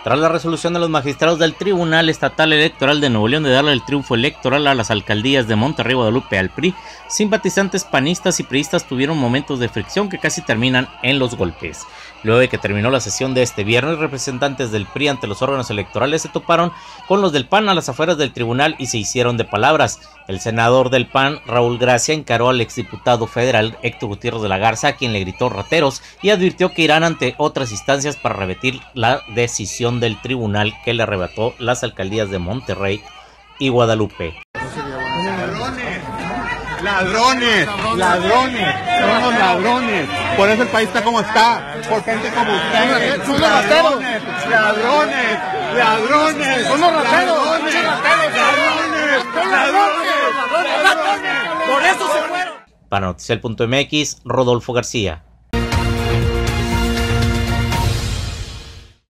Tras la resolución de los magistrados del Tribunal Estatal Electoral de Nuevo León de darle el triunfo electoral a las alcaldías de Monterrey y Guadalupe al PRI, simpatizantes panistas y priistas tuvieron momentos de fricción que casi terminan en los golpes. Luego de que terminó la sesión de este viernes, representantes del PRI ante los órganos electorales se toparon con los del PAN a las afueras del tribunal y se hicieron de palabras. El senador del PAN, Raúl Gracia, encaró al exdiputado federal Héctor Gutiérrez de la Garza, a quien le gritó rateros, y advirtió que irán ante otras instancias para revertir la decisión del tribunal que le arrebató las alcaldías de Monterrey y Guadalupe. Ladrones, ladrones, son los ladrones. Por eso el país está como está, por gente como ustedes. Son los rateros. Ladrones, ladrones, son los rateros. Ladrones. Por eso se fueron. Para Noticiel.mx, Rodolfo García.